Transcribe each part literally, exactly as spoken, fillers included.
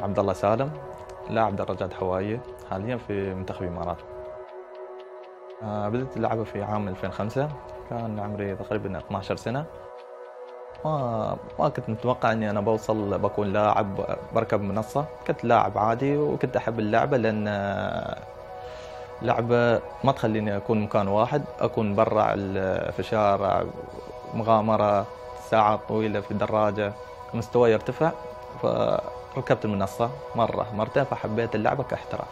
عبد الله سالم، لاعب دراجات هوائية حاليا في منتخب الإمارات. بدأت اللعبة في عام ألفين وخمسة، كان عمري تقريبا اثنتي عشرة سنة. ما ما كنت متوقع اني انا بوصل بكون لاعب بركب منصة. كنت لاعب عادي وكنت احب اللعبة، لان لعبة ما تخليني اكون مكان واحد، اكون برا في الشارع، مغامرة ساعات طويلة في دراجة، مستواي يرتفع. فركبت المنصة مرة مرتين، فحبيت اللعبة كاحتراف.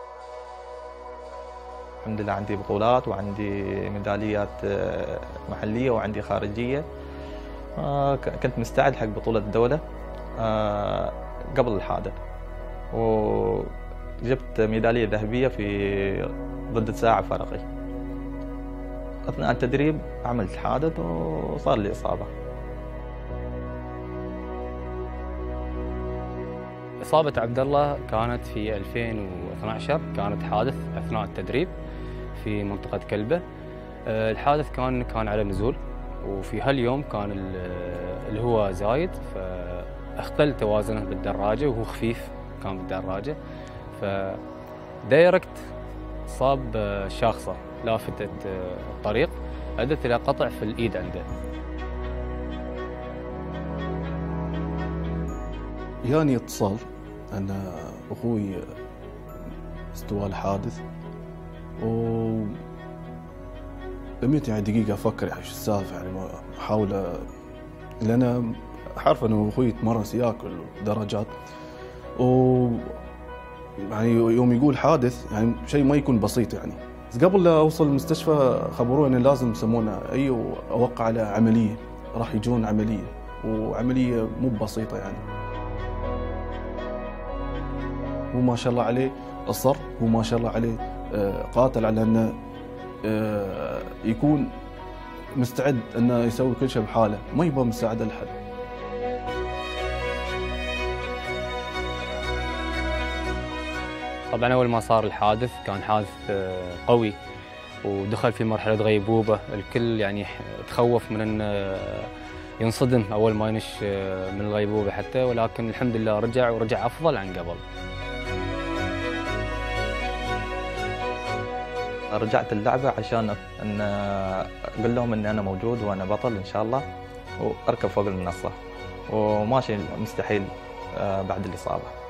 الحمد لله عندي بطولات وعندي ميداليات محلية وعندي خارجية. كنت مستعد حق بطولة الدولة قبل الحادث، وجبت ميدالية ذهبية في ضد ساعة فرقي. أثناء التدريب عملت حادث وصار لي إصابة. إصابة عبد الله كانت في ألفين واثني عشر، كانت حادث أثناء التدريب في منطقة كلبة. الحادث كان كان على نزول، وفي هاليوم كان اللي هو زايد، فاختل توازنه بالدراجة وهو خفيف كان بالدراجة، فدايركت صاب شاخصة لافتة الطريق أدت إلى قطع في الإيد عنده. ياني اتصال أن أخوي استوى الحادث، و لميت يعني دقيقة أفكر يعني شو السالفة، يعني أحاول، لأن أعرف إنه أخوي يتمرن سياق درجات، و يعني يوم يقول حادث يعني شيء ما يكون بسيط يعني. بس قبل لا أوصل المستشفى خبروني إن لازم يسمونه أي وأوقع على عملية، راح يجون عملية، وعملية مو بسيطة يعني. هو ما شاء الله عليه أصر، هو ما شاء الله عليه قاتل على أنه يكون مستعد أنه يسوي كل شيء بحاله، ما يبغى مساعدة لحد. طبعا أول ما صار الحادث كان حادث قوي، ودخل في مرحلة غيبوبة. الكل يعني تخوف من أنه ينصدم أول ما ينش من الغيبوبة حتى، ولكن الحمد لله رجع ورجع أفضل عن قبل. رجعت اللعبة عشان أن أقول لهم أني أنا موجود وأنا بطل إن شاء الله، وأركب فوق المنصة، وماشي مستحيل بعد الإصابة.